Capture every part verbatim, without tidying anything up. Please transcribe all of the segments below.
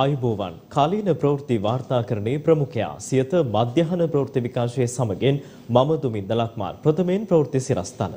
ආයුබෝවන් කාලීන ප්‍රවෘත්ති වාර්තාකරණයේ ප්‍රමුඛයා සියත මධ්‍යහන ප්‍රවෘත්ති විකාශයේ සමගින් මම දුමින්ද ලක්මාල් ප්‍රථමයෙන් ප්‍රවෘත්ති සිරස්තල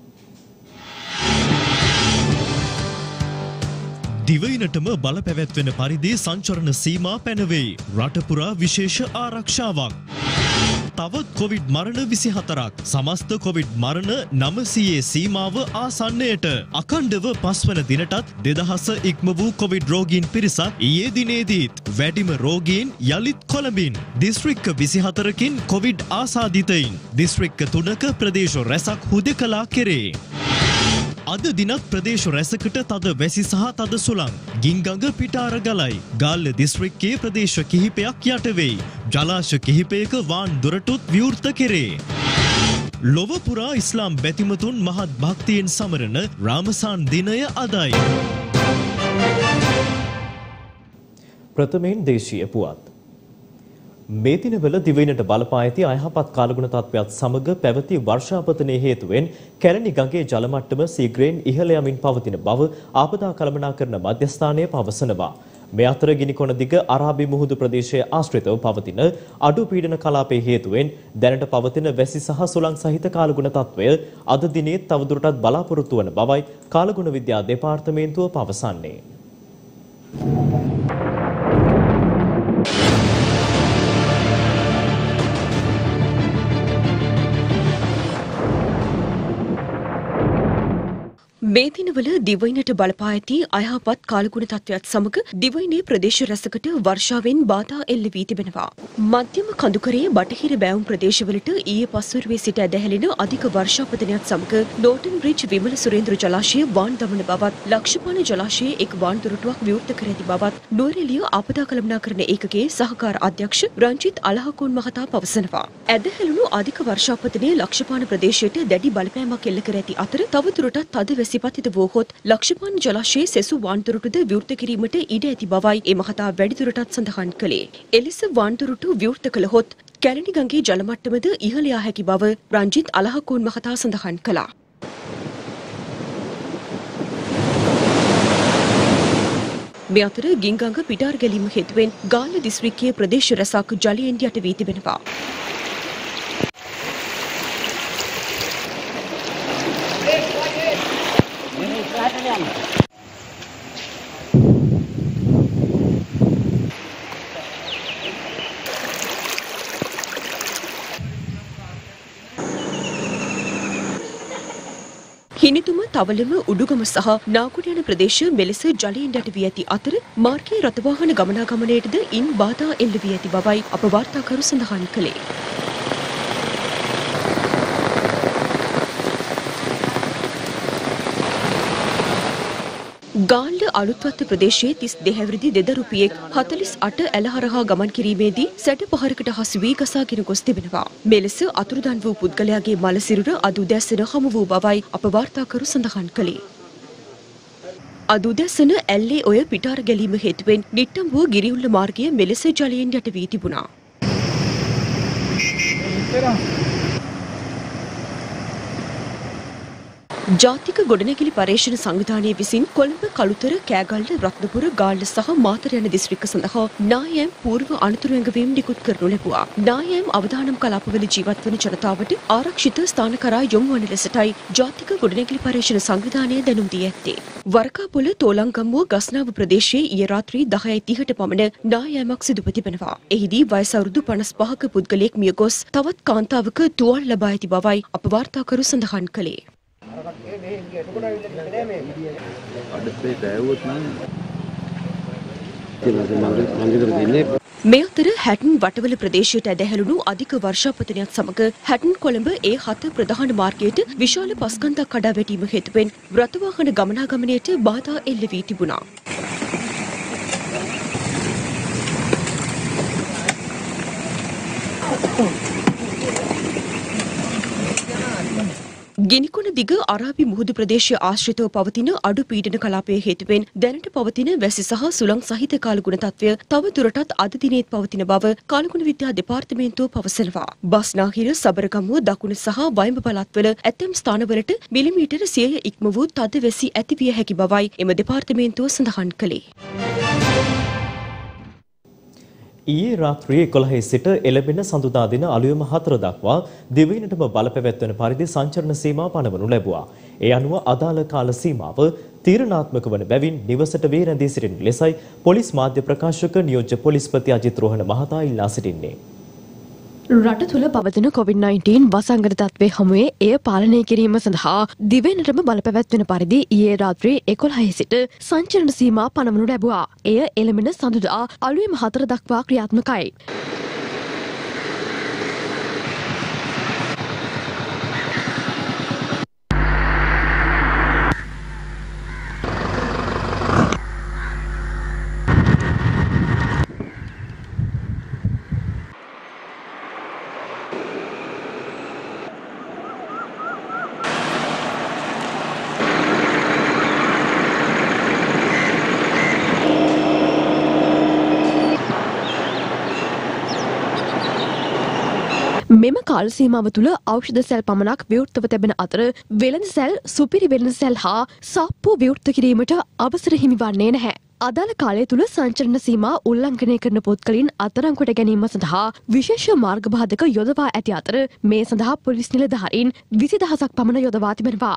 දිවයිනටම බල පැවැත්වෙන පරිදි සංචරණ සීමා පැනවෙයි රට පුරා විශේෂ ආරක්ෂාවක් තවත් කොවිඩ් මරණ විසිහතරක් සමස්ත කොවිඩ් මරණ නවසීයේ සීමාව ආසන්නයට අඛණ්ඩව පස්වන දිනටත් දෙදහස ඉක්ම වූ කොවිඩ් රෝගීන් පිරිසක් ඊයේ දිනේදීත් වැඩිම රෝගීන් යලිත් කොළඹින් දිස්ත්‍රික්ක විසිහතරකින් කොවිඩ් ආසාදිතයින් දිස්ත්‍රික්ක තුනක ප්‍රදේශ රැසක් හුදෙකලා කෙරේ අද දිනත් ප්‍රදේශ රැසකට තද වැසි සහ තද සුළං ගින්ගඟ පිටාර ගලයි ගාල්ල දිස්ත්‍රික්කයේ ප්‍රදේශ කිහිපයක් යට වෙයි ජලාශ කිහිපයක වාන් දොරටුත් විවෘත කෙරේ ලොව පුරා ඉස්ලාම් බැතිමතුන් මහත් භක්තියෙන් සමරන රාමසාන් දිනය අදයි ප්‍රථමයෙන් දේශීය පුවත් මේ දිනවල දිවයිනට බලපා ඇති අයහපත් කාලගුණ තත්ත්වයක් සමග පැවති වර්ෂාපතනයේ හේතුවෙන් කැලණි ගඟේ ජල මට්ටම සීඝ්‍රයෙන් ඉහළ යමින් පවතින බව ආපදා කළමනාකරණ මධ්‍යස්ථානය පවසනවා. මේ අතර ගිනිකොන දිග අරාබි මුහුදු ප්‍රදේශයේ ආශ්‍රිතව පවතින අඩු පීඩන කලාපයේ හේතුවෙන් දැනට පවතින වැසි සහ සුළං සහිත කාලගුණ තත්ත්වය අද දිනේ තවදුරටත් බලාපොරොත්තු වන බවයි කාලගුණ විද්‍යා දෙපාර්තමේන්තුව පවසන්නේ. මේ දිනවල දිවයිනට බලපා ඇති අයහපත් කාලගුණ තත්ත්වයක් සමග දිවයිනේ ප්‍රදේශ රැසකට වර්ෂාවෙන් බාධා එල්ල වී තිබෙනවා. මධ්‍යම කඳුකරයේ බටහිර බෑවුම් ප්‍රදේශවලට ඊයේ පස්වරුවේ සිට ඇදහැලෙන අධික වර්ෂාපතනයත් සමග නෝටන් බ්‍රිජ් විමල සුරේන්ද්‍ර ජලාශය වාන් දමන බවත් ලක්ෂපාන ජලාශයේ එක් වාන් දොරටුවක් විවෘත කර ඇති බවත් නුවරඑළිය ආපදා කළමනාකරණ ඒකකයේ සහකාර අධ්‍යක්ෂ රංජිත් අලහකෝන් මහතා පවසනවා. ඇදහැළුණු අධික වර්ෂාපතනයේ ලක්ෂපාන ප්‍රදේශයට දැඩි බලපෑමක් එල්ල කර ඇති අතර තවදුරටත් තද වැසි පතිත වූහොත් ලක්ෂපාන ජලාශයේ සෙසු වාන්දොරටුද විවෘත කිරීමට ඉඩ ඇති බවයි ඒ මහතා වැඩිදුරටත් සඳහන් කළේ. එලෙස වාන්දොරටු විවෘත කළහොත් කැලණි ගඟේ ජල මට්ටමද ඉහළ යා හැකි බව රංජිත් අලහකෝන් මහතා සඳහන් කළා. මේ අතර ගින්ගඟ පිටාර ගැලීම හේතුවෙන් ගාල්ල දිස්ත්‍රික්කයේ ප්‍රදේශ රැසක් ජලයෙන් යට වී තිබෙනවා. හිනිතුම තවලම උඩුගම සහ නාගුඩ යන ප්‍රදේශ මෙලෙස ජලයෙන් යට වී ඇති අතර මාර්ගයේ රථවාහන ගමනාගමනයටද ඉන් බාධා එල්ල වී ඇති බවයි අප වාර්තාකරු සඳහන් කළේ. ගාල්ල අලුත්වත්ත ප්‍රදේශයේ තිස් දෙහැවිරිදි දෙදරුපියෙක් හතළිස් අට ඇලහරහා ගමන් කිරීමේදී සැඩ පහරකට හසු වී ගසාගෙන ගොස් තිබෙනවා. මෙලෙස අතුරුදන් වූ පුද්ගලයාගේ මල සිරුර අද උදැසන හමු වූ බවයි අප වාර්තාකරු සඳහන් කළේ. අද උදැසන ඇල්ලේ ඔය පිටාර ගැලීම හේතුවෙන් නිට්ටඹුව ගිරිඋල්ල මාර්ගය මෙලෙස ජලයෙන් යට වී තිබුණා. ජාතික ගොඩනැගිලි පර්යේෂණ සංවිධානය විසින් කොළඹ කළුතර කෑගල්ල රත්නපුර ගාල්ල සහ මාතර යන දිස්ත්‍රික්ක සඳහා නායම් පූර්ව අනතුරු ඇඟවීම් නිකුත් කරනු ලැබුවා. නායම් අවදානම් කලාපවල ජීවත් වන ජනතාවට ආරක්ෂිත ස්ථාන කරා යොමු වන ලෙසටයි ජාතික ගොඩනැගිලි පර්යේෂණ සංවිධානය දැනුම් දී ඇත්තේ. වරකාපොළ තෝලංගම්මුව ගස්නාව ප්‍රදේශයේ ඊයේ රාත්‍රී දහයයි තිහට පමණ නායමක් සිදුව තිබෙනවා. එහිදී වයස අවුරුදු පනස් පහක පුද්ගලයෙක් මිය ගොස් තවත් කාන්තාවක තුවාල ලබා ඇති බවයි අප වාර්තාකරු සඳහන් කළේ. මේ අතර හැටන් වටවල ප්‍රදේශයට ඇදහැළුණු අධික වර්ෂාපතනයත් සමග හැටන් කොළඹ ඒ හත ප්‍රධාන මාර්ගයට විශාල පස්කන්ධක් කඩා වැටීම හේතුවෙන් රථවාහන ගමනාගමනයට බාධා එල්ල වී තිබුණා. ගිනිකොන දිග අරාබි මුහුදු ප්‍රදේශය ආශ්‍රිතව පවතින අඩු පීඩන කලාපයේ හේතුවෙන් දැනට පවතින වැසි සහ සුළං සහිත කාලගුණ තත්ත්වය තව දුරටත් අද දිනේත් පවතින බව කාලගුණ විද්‍යා දෙපාර්තමේන්තුව පවසනවා. බස්නාහිර, සබරගමුව, දකුණ සහ වයඹ පළාත්වල ඇතැම් ස්ථානවලට මිලිමීටර සියය ඉක්ම වූ තද වැසි ඇතිවිය හැකි බවයි එම දෙපාර්තමේන්තුව සඳහන් කළේ. ඊයේ රාත්‍රියේ එකොළහේ සිට එළඹෙන සඳුදා දින අලුයම හතර දක්වා දිවයිනටම බලපැවැත්වෙන පරිදි සංචරණ සීමා පනවනු ලැබුවා. ඒ අනුව අදාළ කාල සීමාව තීරණාත්මක වන බැවින් නිවසට වේ රැඳී සිටින ලෙසයි පොලිස් මාධ්‍ය ප්‍රකාශක නියෝජ්‍ය පොලිස්පති අජිත් රෝහණ මහතා ඉල්ලා සිටින්නේ. රට තුළ පවතින කොවිඩ් නයින්ටීන් වසංගත තත්ත්වය හමුවේ එය පාලනය කිරීම සඳහා දිවයිනටම බලපැවැත්වෙන පරිදි ඊයේ රාත්‍රියේ එකොළහේ සිට සංචරණ සීමා පනවනු ලැබුවා. එය එළඹෙන සඳුදා අලුයම හතර දක්වා ක්‍රියාත්මකයි. මෙම කාල සීමාව තුළ ඖෂධ සැල් පමණක් විවෘතව තිබෙන අතර වෙළඳ සැල්, සුපිරි වෙළඳ සැල් හා සාප්පු විවෘත කිරීමට අවසර හිමි වන්නේ නැහැ. අදාළ කාලය තුළ සංචරණ සීමා උල්ලංඝනය කරන පුද්ගලයන් අත්අඩංගුවට ගැනීම සඳහා විශේෂ මාර්ග බාධක යොදවා ඇති අතර මේ සඳහා පොලිස් නිලධාරීන් විසි දහසක් පමණ යොදවා තිබෙනවා.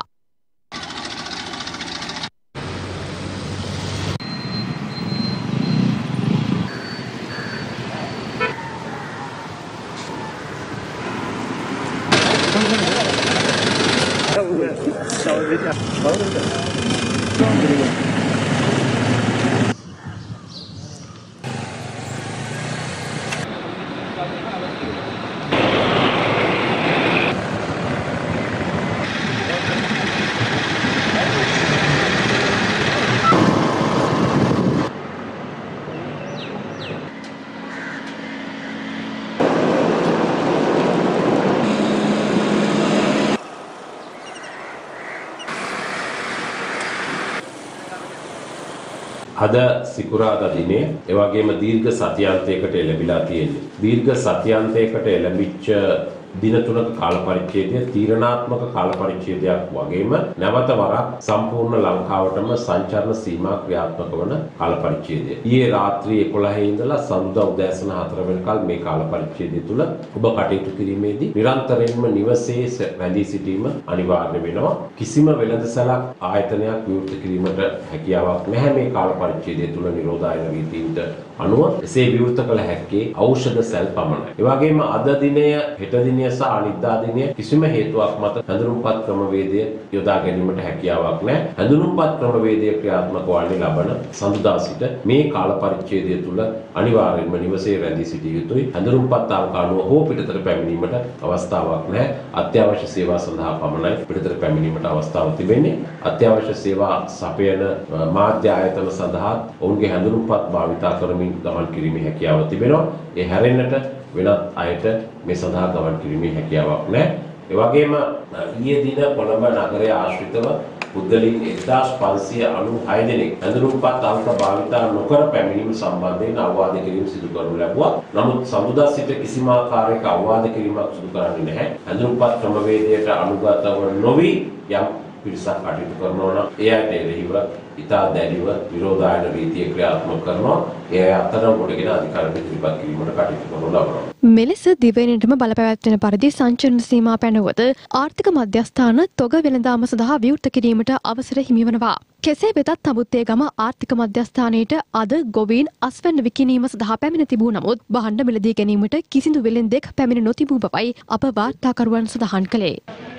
අද සිකුරාදා දිනේ ඒ වගේම දීර්ඝ සතියාන්තයකට එළඹිලා තියෙන්නේ. දීර්ඝ සතියාන්තයකට එළඹිච්ච දින තුනක කාල පරිච්ඡේදය තීරණාත්මක කාල පරිච්ඡේදයක් වගේම නැවත වරක් සම්පූර්ණ ලංකාවටම සංචරණ සීමා ක්‍රියාත්මක වන කාල පරිච්ඡේදය. ඊයේ රාත්‍රියේ එකොළහේ ඉඳලා සඳුදා උදෑසන හතර වෙනකල් මේ කාල පරිච්ඡේදය තුල ඔබ කටයුතු කිරීමේදී නිරන්තරයෙන්ම නිවසේ රැඳී සිටීම අනිවාර්ය වෙනවා. කිසිම වෙළඳසැලක් ආයතනයක් විවෘත කිරීමට හැකියාවක් නැහැ මේ කාල පරිච්ඡේදය තුල නිරෝධායන රීතීන්ට අනුව. එසේ විවෘත කළ හැක්කේ ඖෂධ සැල් පමණයි. ඒ වගේම අද දිනය හෙට දිනය සහ අනිද්දා දිනය කිසිම හේතුවක් මත හැඳුනුම්පත් ක්‍රමවේදය යොදා ගැනීමට හැකියාවක් නැහැ. හැඳුනුම්පත් ක්‍රමවේදය ක්‍රියාත්මක වන්නේ ලබන සඳුදා සිට මේ කාල පරිච්ඡේදය තුල අනිවාර්යයෙන්ම නිවසේ රැඳී සිටිය යුතුයි. හැඳුනුම්පත් අංක අනුව හෝ පිටතට පැමිණීමට අවස්ථාවක් නැහැ. අත්‍යවශ්‍ය සේවා සඳහා පමණයි පිටතට පැමිණීමට අවස්ථාව තිබෙන්නේ. අත්‍යවශ්‍ය සේවා සපයන මාධ්‍ය ආයතන සඳහා ඔවුන්ගේ හැඳුනුම්පත් භාවිතා කරමින් ගමන් කිරීමේ හැකියාව තිබෙනවා. ඒ හැරෙන්නට වෙනත් අයට මේ සඳහා ගමන් කිරීමේ හැකියාවක් නැහැ. ඒ වගේම ඊයේ දින කොළඹ නගරය ආශ්‍රිතව පුද්ගලයන් එක්දාස් පන්සිය අනූහය දෙනෙක් හැඳුනුම්පත් අංක භාවිතා නොකර පැමිණීම සම්බන්ධයෙන් අවවාද කිරීම සිදු කරනු ලැබුවා. නමුත් සමුදා සිට කිසිම ආකාරයක අවවාද කිරීමක් සිදු කරන්නේ නැහැ. හැඳුනුම්පත් ක්‍රමවේදයට අනුගතව නොවි යම් පිරිසක් කටයුතු කරනවා නම් එයාට එරෙහිව ඉතා දැඩිව විරෝධායන රීතිය ක්‍රියාත්මක කරනවා. ඒ අත්අඩංගුවටගෙන අධිකාරියට ඉදිරිපත් කිරීමට කටයුතු කරනු ලබනවා. මෙලෙස දිවයිනටම බලපැවැත්වෙන පරිදි සංචරණ සීමා පැනවුවද ආර්ථික මධ්‍යස්ථාන තොග වෙළඳාම සඳහා විවෘත කිරීමට අවසර හිමිවනවා. කෙසේ වෙතත් තමුත්තේ ගම ආර්ථික මධ්‍යස්ථානයට අද ගොවීන් අස්වැන්න විකිණීම සඳහා පැමිණ තිබූ නමුත් භාණ්ඩ මිලදී ගැනීමට කිසිදු වෙළෙන්දෙක් පැමිණ නොතිබූ බවයි අප වාර්තාකරුවන් සඳහන් කළේ.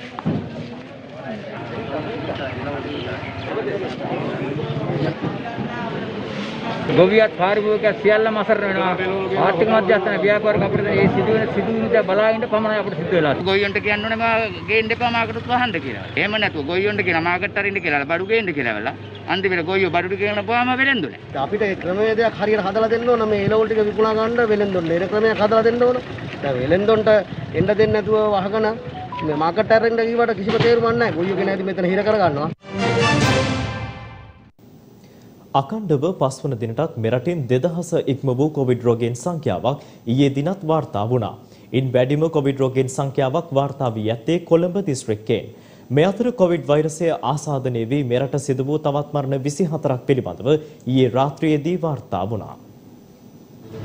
ගොවියත් පාරිභෝගිකයත් සියල්ලම අසරණ වෙනවා. ආර්ථික මධ්‍යස්ථාන ව්‍යාපාරික අපිට මේ සිදුවෙන සිදුවීම් දිහා බලාගෙන පමණයි අපිට සිද්ධ වෙලා තියෙන්නේ. ගොවියන්ට කියන්න ඕනේ මා ගේන්න එපා මාකටත් වහන්න කියලා. එහෙම නැතුව ගොවියන්ට කියන මාකට් අරින්න කියලා බඩු ගේන්න කියලා වෙලා. අන්තිමට ගොවියෝ බඩු ගේන පොවම වෙලෙන්දුනේ. අපිට ඒ ක්‍රමවේදයක් හරියට හදලා දෙන්න ඕන මේ එළවලු ටික විකුණා ගන්න වෙලෙන්දොන්න. එන ක්‍රමයක් හදලා දෙන්න ඕන. දැන් වෙලෙන්දොන්ට එන්න දෙන්නේ නැතුව වහගෙන මේ මාකට් අරින්න කිව්වට කිසිම තේරුමක් නැහැ. ගොවියෝ කෙනෙක් මෙතන හිර කර ගන්නවා. අකණ්ඩව පස්වන දිනටත් මෙරටින් දෙදහස ඉක්ම වූ කොවිඩ් රෝගීන් සංඛ්‍යාවක් ඊයේ දිනත් වාර්තා වුණා. ඉන් වැඩිම කොවිඩ් රෝගීන් සංඛ්‍යාවක් වාර්තා වී ඇත්තේ කොළඹ දිස්ත්‍රික්කයෙන්. මේ අතර කොවිඩ් වෛරසය ආසාදනය වී මෙරට සිදු වූ තවත් මරණ විසි හතරක් පිළිබඳව ඊයේ රාත්‍රියේදී වාර්තා වුණා.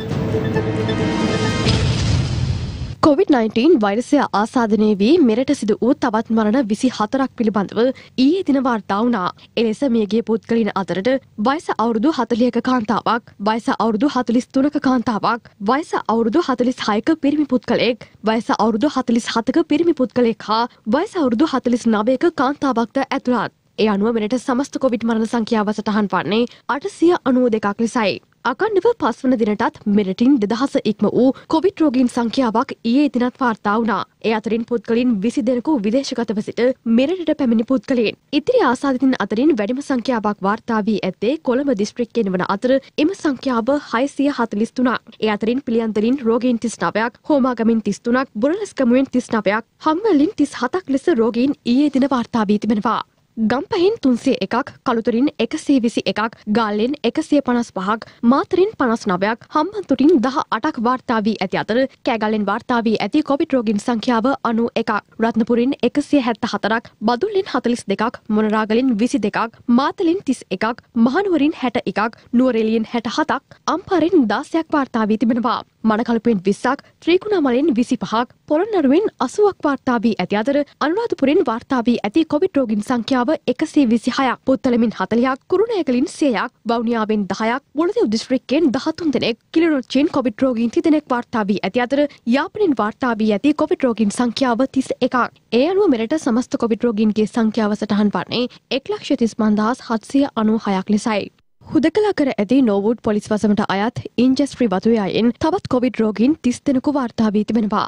කොවිඩ් නයින්ටීන් වෛරසය ආසාදනය වී මෙරට සිදු වූ තවත් මරණ විසි හතරක් පිළිබඳව ඊයේ දින වාර්තා වුණා. එලෙස මියගිය පුද්ගලයන් අතරට වයස අවුරුදු හතළිහක කාන්තාවක්, වයස අවුරුදු හතළිස් තුනක කාන්තාවක්, වයස අවුරුදු හතළිස් හයක පිරිමි පුද්ගලයෙක්, වයස අවුරුදු හතළිස් හතක පිරිමි පුද්ගලයෙක් හා වයස අවුරුදු හතළිස් නවයක කාන්තාවක්ද ඇතුළත්. ඒ අනුව මෙරට සමස්ත කොවිඩ් මරණ සංඛ්‍යාව සටහන් වන්නේ අටසිය අනූ දෙකක් ලෙසයි. අකණ්ඩව පස්වන දිනටත් මෙරටින් දෙදහස ඉක්ම වූ කොවිඩ් රෝගීන් සංඛ්‍යාවක් ඊයේ දිනත් වාර්තා වුණා. ඒ අතරින් පුද්ගලයන් විසි දෙනෙකු විදේශගතව සිට මෙරටට පැමිණි පුද්ගලයන්. ඉතිරි ආසාදිතින් අතරින් වැඩිම සංඛ්‍යාවක් වාර්තා වී ඇත්තේ කොළඹ දිස්ත්‍රික්කයෙන් වන අතර එම සංඛ්‍යාව හයසිය හතළිස් තුනක්. ඒ අතරින් පිළියන්තලින් රෝගීන් තිස් නවයක්, හෝමාගමින් තිස් තුනක්, බොරලැස්ගමුවෙන් තිස් නවයක්, හම්බන්තොටින් තිස් හතක් ලෙස රෝගීන් ඊයේ දින වාර්තා වී තිබෙනවා. ගම්පහෙන් තුන්සිය එකක්, කළුතරින් එකසිය විසි එකක්, ගාල්ලෙන් එකසිය පනස් පහක්, මාතරින් පනස් නවයක්, හම්බන්තොටින් දහ අටක් වාර්තා වී ඇති අතර කෑගල්ලෙන් වාර්තා වී ඇති කොවිඩ් රෝගීන් සංඛ්‍යාව අනූ එකක්, රත්නපුරින් එකසිය හැත්තෑ හතරක්, බදුල්ලෙන් හතළිස් දෙකක්, මොනරාගලින් විසි දෙකක්, මාතලින් තිස් එකක්, මහනුවරින් හැට එකක්, නුවරඑළියෙන් හැට හතක්, අම්පාරෙන් දාසයක් වාර්තා වී තිබෙනවා. මණකලපුවෙන් විස්සක්, ත්‍රිකුණාමලෙන් විසි පහක්, පොළොන්නරුවෙන් අසූවක් වාර්තා වී ඇති අතර අනුරාධපුරෙන් වාර්තා වී ඇති කොවිඩ් රෝගීන් සංඛ්‍යාව එකසිය විසි හයක්, පුත්තලමින් හතළිහක්, කුරුණෑගලින් සියයක්, වවුනියාවෙන් දහයක්, මුලතිව් දිස්ත්‍රික්කයෙන් දහතුන් දෙනෙක්, කිලිනොච්චියෙන් කොවිඩ් රෝගීන් තිදෙනෙක් වාර්තා වී ඇති අතර යාපනයෙන් වාර්තා වී ඇති කොවිඩ් රෝගීන් සංඛ්‍යාව තිස් එකක්. ඒ අනුව මෙරට සමස්ත කොවිඩ් රෝගීන්ගේ සංඛ්‍යාව සටහන් වන්නේ එක් ලක්ෂ තිස් පන්දාස් හත්සිය අනූ හයක් ලෙසයි. හුදකලා කර ඇති නෝවුඩ් පොලිස් වසමට අයත් ඉන්ජස්ට්‍රි වතුයායෙන් තවත් කොවිඩ් රෝගීන් තිස් දෙනෙකු වාර්තා වී තිබෙනවා.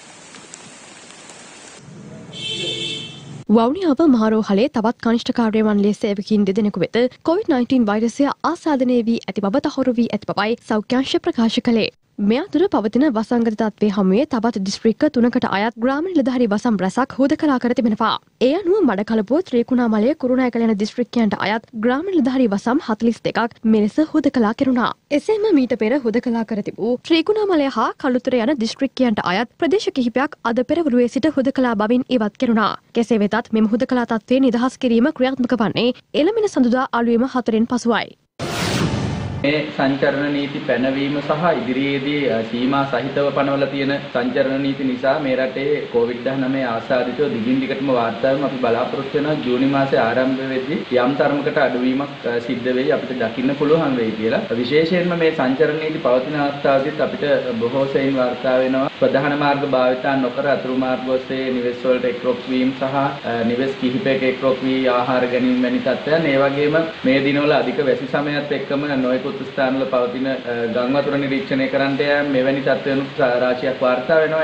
වවුනියාව මහරෝහලේ තවත් කනිෂ්ඨ කාර්ය මණ්ඩලයේ සේවකීන් දෙදෙනෙකු වෙත කොවිඩ් නයින්ටීන් වෛරසය ආසාදනය වී ඇති බව තහවුරු වී ඇති බවයි සෞඛ්‍යාංශ ප්‍රකාශ කළේ. මේ අතර පවතින වසංගත තත්ත්වයේ හමුවේ තවත් දිස්ත්‍රික්ක තුනකට අයත් ග්‍රාම නිලධාරී වසම් රැසක් හුදකලා කර තිබෙනවා. ඒ අනුව මඩකලපුව, ත්‍රිකුණාමලය, කුරුණෑගල යන දිස්ත්‍රික්කයන්ට අයත් ග්‍රාම නිලධාරී වසම් හතළිස් දෙකක් මෙලෙස හුදකලා කෙරුණා. එසේම මීට පෙර හුදකලා කර තිබූ ත්‍රිකුණාමලය හා කළුතර යන දිස්ත්‍රික්කයන්ට අයත් ප්‍රදේශ කිහිපයක් අද පෙරවරුවේ සිට හුදකලා බවින් ඉවත් කෙරුණා. කෙසේ වෙතත් මෙම හුදකලා තත්ත්වයේ නිදහස් කිරීම ක්‍රියාත්මක වන්නේ එළඹෙන සඳුදා අලුයම හතරෙන් පසුවයි. මේ සංචරණ නීති පැනවීම සහ ඉදිරියේදී සීමා සහිතව පනවලා තියෙන සංචරණ නීති නිසා මේ රටේ කොවිඩ් දහනවය ආසාදිතව දිගින් දිගටම වාර්තා වෙන අපි බලාපොරොත්තු වෙනවා ජූනි මාසේ ආරම්භ වෙද්දී යම් තරමකට අඩුවීමක් සිද්ධ වෙයි අපිට දකින්න පුළුවන් වෙයි කියලා. විශේෂයෙන්ම මේ සංචරණ නීති පවතින අවස්ථාවේදීත් අපිට බොහෝ සෙයින් වාර්තා වෙනවා ප්‍රධාන මාර්ග භාවිතා නොකර අතුරු මාර්ග ඔස්සේ නිවෙස් වලට එක්රොක් වීම සහ නිවෙස් කිහිපයක එක්රොක් වී ආහාර ගැනීම වැනි තත්ත්වයන්. ඒ වගේම මේ දිනවල අධික වැසි සමයත් එක්කම නොයෙකුත් ස්ථානවල පවතින ගම් වතුර නිරීක්ෂණය කරන්නට යෑම මෙවැනි තත්ත්වයන්ුත් රාශියක් වාර්තා වෙනවා.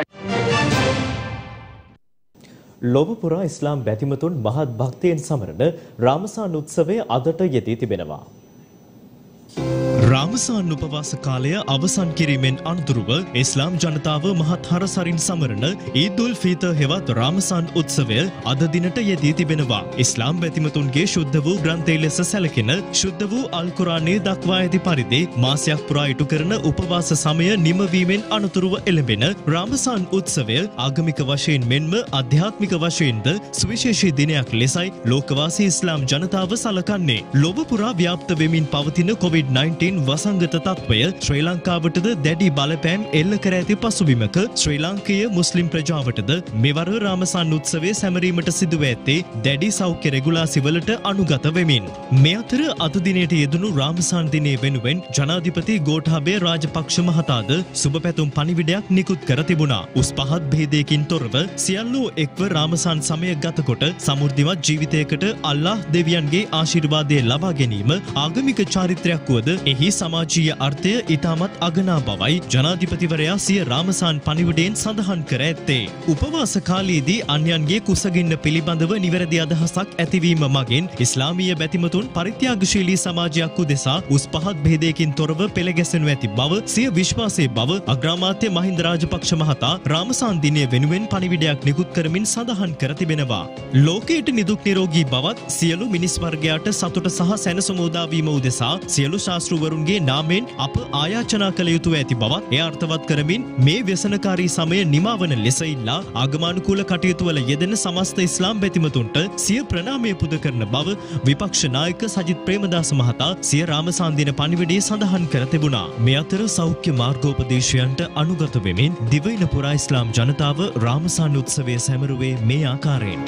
ලොව පුරා ඉස්ලාම් බැතිමතුන් මහත් භක්තියෙන් සමරන රාමසාන් උත්සවය අදට යෙදී තිබෙනවා. රාමසාන් උපවාස කාලය අවසන් කිරීමෙන් අනතුරුව ඉස්ලාම් ජනතාව මහත් හරසරින් සමරන ඊද් උල් ෆීතර් හෙවත් රාමසාන් උත්සවය අද දිනට යෙදී තිබෙනවා. ඉස්ලාම් බැතිමතුන්ගේ ශුද්ධ වූ ග්‍රන්ථය ලෙස සැලකෙන ශුද්ධ වූ අල් කුරානයේ දක්වා ඇති පරිදි මාසයක් පුරා ඉටු කරන උපවාස සමය නිමවීමෙන් අනතුරුව එළඹෙන රාමසාන් උත්සවය ආගමික වශයෙන් මෙන්ම අධ්‍යාත්මික වශයෙන්ද සුවිශේෂී දිනයක් ලෙසයි ලෝකවාසී ඉස්ලාම් ජනතාව සලකන්නේ. ලොව පුරා ව්‍යාප්ත වෙමින් පවතින කොවිඩ් නයින්ටීන් වසංගත තත්ත්වය ශ්‍රී ලංකාවටද දැඩි බලපෑම් එල්ල කර ඇති පසුබිමක ශ්‍රී ලාංකීය මුස්ලිම් ප්‍රජාවටද මෙවර රාමසාන් උත්සවය සැමරීමට සිදුව ඇත්තේ දැඩි සෞඛ්‍ය රෙගුලාසිවලට අනුගත වෙමින්. මේ අතර අද දිනයට යෙදුණු රාමසාන් දිනය වෙනුවෙන් ජනාධිපති ගෝඨාභය රාජපක්ෂ මහතාද සුබ පැතුම් පණිවිඩයක් නිකුත් කර තිබුණා. උස් පහත් භේදයකින් තොරව සියල්ලෝ එක්ව රාමසාන් සමය ගතකොට සමෘද්ධිමත් ජීවිතයකට අල්ලාහ් දෙවියන්ගේ ආශිර්වාදය ලබා ගැනීම ආගමික චාරිත්‍රයක් වුවද එහි සමාජීය අර්ථය ඉතාමත් අගනා බවයි ජනාධිපතිවරයා සිය රාමසාන් පණිවිඩයෙන් සඳහන් කර ඇත්තේ. උපවාස කාලයේදී අන්‍යයන්ගේ කුසගින්න පිළිබඳව නිවැරදි අදහසක් ඇතිවීම මගින් ඉස්ලාමීය බැතිමතුන් පරිත්‍යාගශීලී සමාජයක් උදෙසා උස් පහත් භේදයකින් තොරව පෙළගැසෙනු ඇති බව සිය විශ්වාසයේ බව අග්‍රාමාත්‍ය මහින්ද රාජපක්ෂ මහතා රාමසාන් දිනය වෙනුවෙන් පණිවිඩයක් නිකුත් කරමින් සඳහන් කර තිබෙනවා. ලෝකයට නිදුක් නිරෝගී බවත් සියලු මිනිස් වර්ගයාට සතුට සහ සැනසුම උදා වීම උදෙසා සියලු ශාස්ත්‍රවරුන්ගේ නාමයෙන් අප ආයාචනා කළ යුතුව ඇති බවත් එය අර්ථවත් කරමින් මේ ව්‍යසනකාරී සමය නිමාවන ලෙස ඉල්ලා ආගමනුකූල කටයුතු වල යෙදෙන සමස්ත ඉස්ලාම් බැතිමතුන්ට සිය ප්‍රණාමය පුද කරන බව විපක්ෂ නායක සජිත් ප්‍රේමදාස මහතා සිය රාමසාන්දින පණිවිඩයේ සඳහන් කර තිබුණා. මේ අතර සෞඛ්‍ය මාර්ගෝපදේශයන්ට අනුගත වෙමින් දිවයින පුරා ඉස්ලාම් ජනතාව රාමසාන් උත්සවය සැමරුවේ මේ ආකාරයෙන්.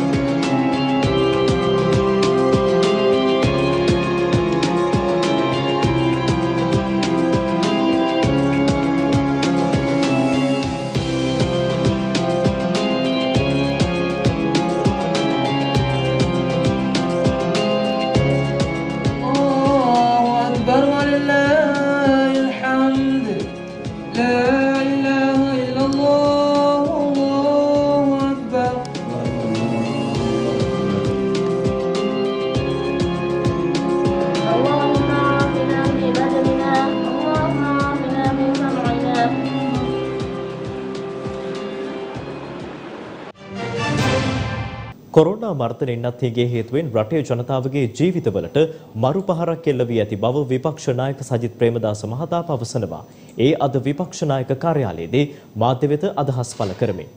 කොරෝනා මර්ධන එන්නත් හේගේ හේතුවෙන් රටේ ජනතාවගේ ජීවිතවලට මරු පහරක් එල්ල වී ඇති බව විපක්ෂ නායක සජිත් ප්‍රේමදාස මහතා පවසනවා. ඒ අද විපක්ෂ නායක කාර්යාලයේදී මාධ්‍ය වෙත අදහස් පළ කරමින්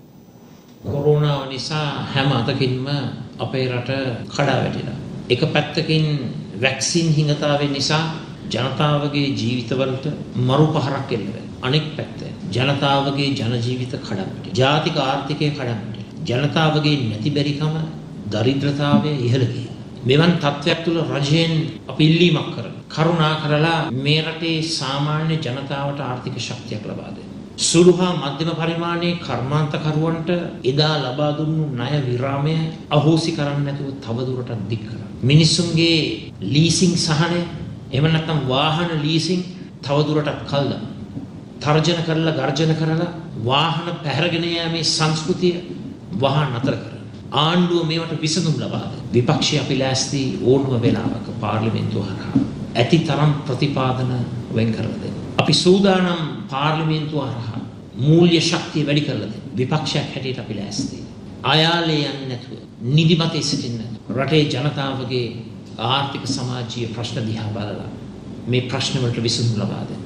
කොරෝනාව නිසා හැම අතකින්ම අපේ රට කඩා වැටිලා. එක පැත්තකින් වැක්සින් හිඟතාවෙ නිසා ජනතාවගේ ජීවිතවලට මරු පහරක් එල්ල වෙනවා. අනෙක් පැත්තෙන් ජනතාවගේ ජන ජීවිත කඩා වැටෙනවා. ජාතික ආර්ථිකය කඩා වැටෙනවා. ජනතාවගේ නැති බැරිකම දරිද්‍රතාවය ඉහළ ගියා. මෙවන් තත්ත්වයක් තුළ රජයෙන් අපි ඉල්ලීමක් කරනවා. කරුණා කරලා මේ රටේ සාමාන්‍ය ජනතාවට ආර්ථික ශක්තියක් ලබා දෙන්න. සුළු හා මධ්‍යම පරිමාණයේ කර්මාන්තකරුවන්ට එදා ලබා දුන්නු ණය විරාමය අහෝසි කරන්න නැතුව තවදුරටත් දික් කරන්න. මිනිසුන්ගේ ලීසින් සහනය එහෙම නැත්නම් වාහන ලීසින් තවදුරටත් කල් දාන්න. තර්ජන කරලා ගර්ජන කරලා වාහන පැහැරගෙන යෑමේ සංස්කෘතිය වහා නතර කරන්න. ආණ්ඩුව මේවට විසඳුම් ලබා දෙන්න. විපක්ෂය අපි ලෑස්ති ඕනම වෙලාවක පාර්ලිමේන්තුව හරහා ඇති තරම් ප්‍රතිපාදන වෙන් කරලා දෙන්න. අපි සූදානම් පාර්ලිමේන්තුව හරහා මූල්‍ය ශක්තිය වැඩි කරලා දෙන්න. විපක්ෂයක් හැටියට අපි ලෑස්ති. අයාලේ යන්නේ නැතුව, නිදිමතේ සිටින්නේ නැතුව රටේ ජනතාවගේ ආර්ථික සමාජීය ප්‍රශ්න දිහා බලලා මේ ප්‍රශ්න වලට විසඳුම් ලබා දෙන්න.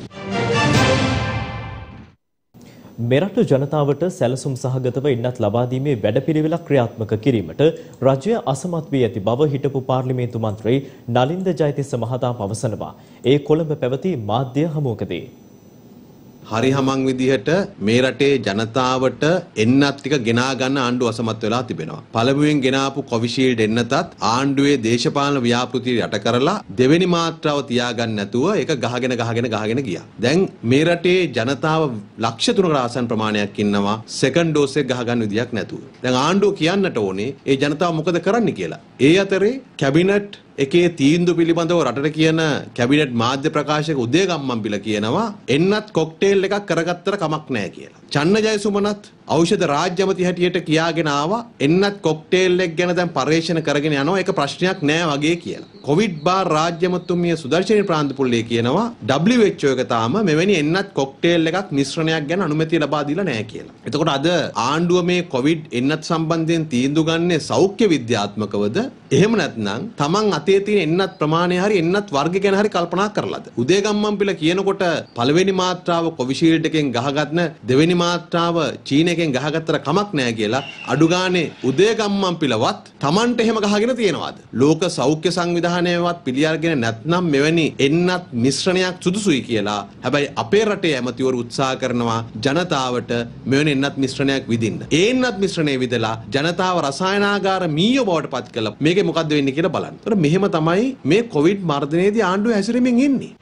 මෙරට ජනතාවට සැලසුම් සහගතව ඉන්නත් ලබා දීමේ වැඩපිළිවෙලක් ක්‍රියාත්මක කිරීමට රජය අසමත් වී ඇති බව හිටපු පාර්ලිමේන්තු මන්ත්‍රී නලින්ද ජයතිස්ස මහතා පවසනවා. ඒ කොළඹ පැවති මාධ්‍ය හමුවකදී හරි හමං විදිහට මේ රටේ ජනතාවට එන්නත් ටික ගෙනා ගන්න ආණ්ඩුව අසමත් වෙලා තිබෙනවා. පළමුවෙන් ගෙනාපු කොවිෂීල්ඩ් එන්නතත් ආණ්ඩුවේ දේශපාලන ව්‍යාපෘති යට කරලා දෙවෙනි මාත්‍රාව තියාගන්න නැතුව ඒක ගහගෙන ගහගෙන ගහගෙන ගියා. දැන් මේ රටේ ජනතාව ලක්ෂ තුනකට ආසන්න ප්‍රමාණයක් ඉන්නවා සෙකන්ඩ් ඩෝස් එක ගහගන්න විදියක් නැතුව. දැන් ආණ්ඩුව කියන්නට ඕනේ ඒ ජනතාව මොකද කරන්න කියලා. ඒ අතරේ කැබිනට් එකේ තීන්දුව පිළිබඳව රටට කියන කැබිනට් මාධ්‍ය ප්‍රකාශක උදේ ගම්මන්පිල කියනවා එන්නත් කොක්ටේල් එකක් කරගත්තට කමක් නැහැ කියලා. චන්න ජයසුමනත් ඖෂධ රාජ්‍ය ඇමති හැටියට කියාගෙන ආවා එන්නත් කොක්ටේල් එක ගැන දැන් පරීක්ෂණ කරගෙන යනවා ඒක ප්‍රශ්නයක් නෑ වගේ කියලා. කොවිඩ් බාර් රාජ්‍ය ඇමතුමිය සුදර්ශනී ප්‍රාන්තපුල්ලේ කියනවා ඩබ්ලිව් එච් ඕ එක තාම මෙවැනි එන්නත් කොක්ටේල් එකක් මිශ්‍රණයක් ගැන අනුමැතිය ලබා දීලා නැහැ කියලා. එතකොට අද ආණ්ඩුව මේ කොවිඩ් එන්නත් සම්බන්ධයෙන් තීන්දුව ගන්නේ සෞඛ්‍ය විද්‍යාත්මකවද එහෙම නැත්නම් තමන් අතේ තියෙන එන්නත් ප්‍රමාණය හරි එන්නත් වර්ග ගැන හරි කල්පනා කරලාද? උදේ ගම්මන්පිල කියනකොට පළවෙනි මාත්‍රාව කොවිෂීල්ඩ් එකෙන් ගහගන්න දෙවෙනි මාත්‍රාව චීන එකෙන් ගහගත්තට කමක් නැහැ කියලා අඩු ගානේ උදේ ගම්මන්පිලවත් තමන්ට එහෙම ගහගෙන තියෙනවාද? ලෝක සෞඛ්‍ය සංවිධානයවත් පිළිඅරගෙන නැත්නම් මෙවැනි එන්නත් මිශ්‍රණයක් සුදුසුයි කියලා. හැබැයි අපේ රටේ ඇමතිවරු උත්සාහ කරනවා ජනතාවට මෙවැනි එන්නත් මිශ්‍රණයක් විදින්න. ඒ එන්නත් මිශ්‍රණය විදලා ජනතාව රසායනාගාර මීයෝ බවට පත් කළා. මේකේ මොකද්ද වෙන්නේ කියලා බලන්න. ඒතර මෙහෙම තමයි මේ කොවිඩ් මර්ධනයේදී ආණ්ඩුව හැසිරෙමින් ඉන්නේ.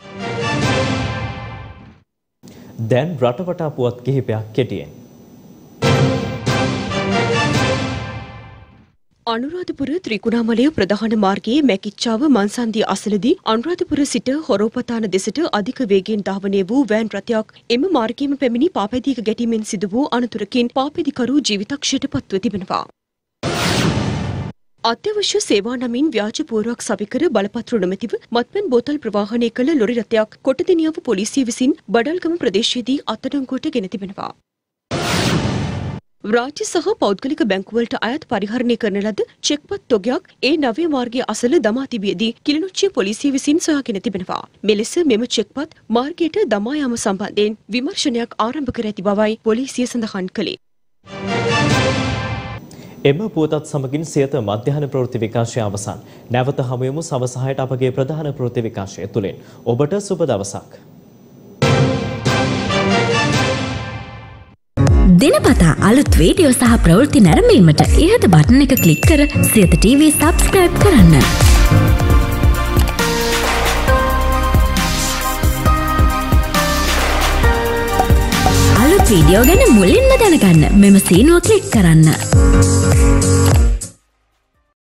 දැන් රටවටා පුවත් කිහිපයක් කෙටියෙන්. අනුරාධපුර ත්‍රිකුණාමලය ප්‍රධාන මාර්ගයේ මැකිච්චාව මන්සන්දිය අසලදී අනුරාධපුර සිට හොරෝපතාන දෙසට අධික වේගයෙන් ධාවනය වූ වෑන් රථයක් එම මාර්ගයේම පැමිණි පාපැදියක ගැටීමෙන් සිදු වූ අනතුරකින් පාපැදිකරු ජීවිතක්ෂයට පත්ව තිබෙනවා. අත්‍යවශ්‍ය සේවා නමින් ව්‍යාජ පුවරුවක් සවිකර බලපත්‍ර නොමැතිව මත්පැන් බෝතල් ප්‍රවාහනය කළ ලොරි රථයක් කොටදෙනියාව පොලිසිය විසින් බඩල්ගම ප්‍රදේශයේදී අත්අඩංගුවට ගෙන තිබෙනවා. රාජ්‍ය සහ පෞද්ගලික බැංකුවලට අයත් පරිහරණය කරන ලද චෙක්පත් තොගයක් ඒ නව්‍ය මාර්ගයේ අසල දමා තිබියදී කිලිනොච්චිය පොලිසිය විසින් සොයාගෙන තිබෙනවා. මෙලෙස මෙම චෙක්පත් මාර්ගයට දමා යාම සම්බන්ධයෙන් විමර්ශනයක් ආරම්භ කර ඇති බවයි පොලිසිය සඳහන් කළේ. එම පුවතත් සමගින් සියත මධ්‍යහන ප්‍රවෘත්ති විකාශය අවසන්. නැවත හමුවෙමු සවස හයට අපගේ ප්‍රධාන ප්‍රවෘත්ති විකාශය තුලින්. ඔබට සුබ දවසක්. දිනපතා අලුත් වීඩියෝ සහ ප්‍රවෘත්ති නැරඹීමට ඉහත බටන් එක ක්ලික් කර සියත ටීවී සබ්ස්ක්‍රයිබ් කරන්න. අලුත් වීඩියෝ ගැන මුලින්ම දැනගන්න මෙම සීනුව ක්ලික් කරන්න.